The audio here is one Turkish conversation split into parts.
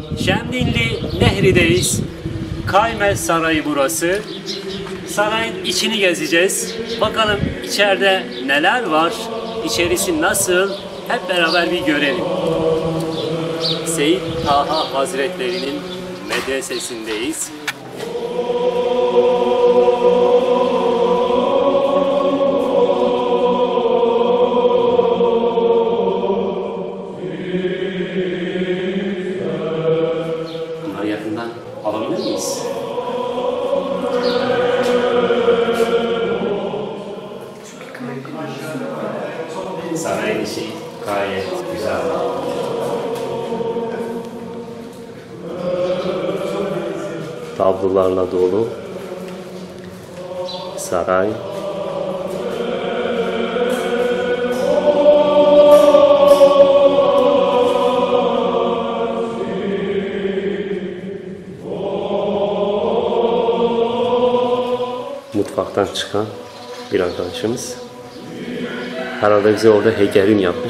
Şemdinli Nehri'deyiz. Kaymer Sarayı burası. Sarayın içini gezeceğiz. Bakalım içeride neler var, içerisi nasıl, hep beraber bir görelim. Seyyid Taha Hazretleri'nin medresesindeyiz. Bunları yakından alabilir miyiz? Sarayın içi gayet güzel. Tablolarla dolu saray. Mutfaktan çıkan bir arkadaşımız. Herhalde bize orada heykelin yapmış.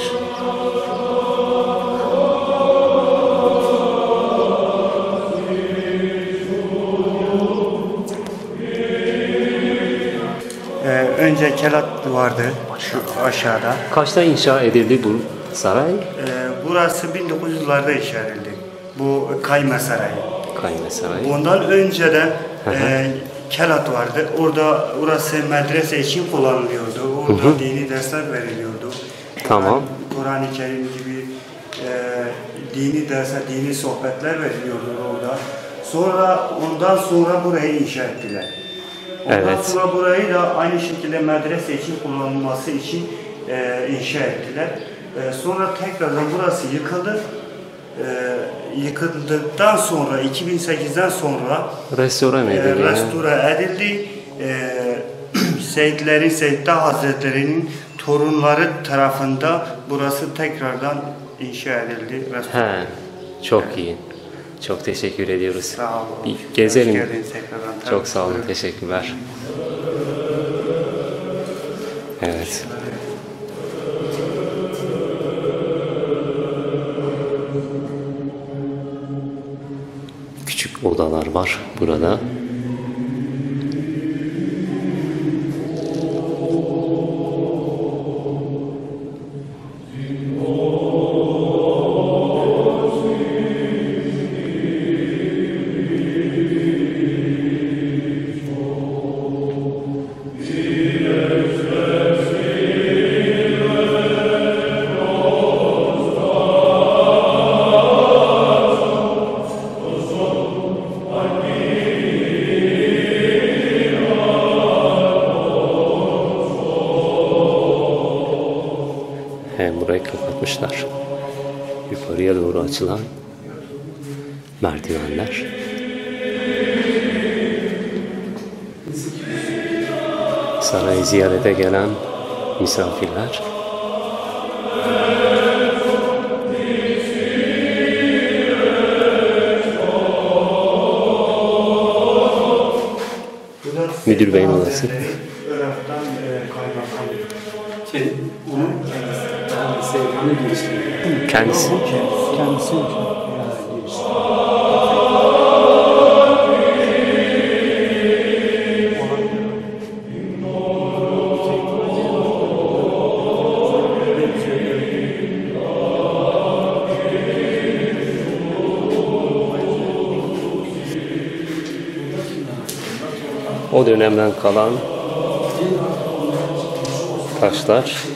Önce kelat vardı şu aşağıda. Kaçta inşa edildi bu saray? Burası 1900'larda inşa edildi. Bu Kaymer Sarayı. Kaymer Sarayı. Ondan önce de kelat vardı. Orası medrese için kullanılıyordu. Orada dini dersler veriliyordu. Tamam. Kur'an-ı Kerim gibi dini dersler, dini sohbetler veriliyordu orada. Ondan sonra burayı inşa ettiler. Ondan sonra burayı da aynı şekilde medrese için kullanılması için inşa ettiler. Sonra tekrardan burası yıkıldı. Yıkıldıktan sonra 2008'den sonra restore edildi. Seyyid Hazretleri'nin torunları tarafından burası tekrardan inşa edildi. Çok iyi. Çok teşekkür ediyoruz. Sağ olun. Bir gezelim. Çok sağ olun. Teşekkürler. Evet. Küçük odalar var burada. Burayı kapatmışlar. Yukarıya doğru açılan merdivenler. Sarayı ziyarete gelen misafirler. Müdür beyin odası. Kendisi. O dönemden kalan taşlar.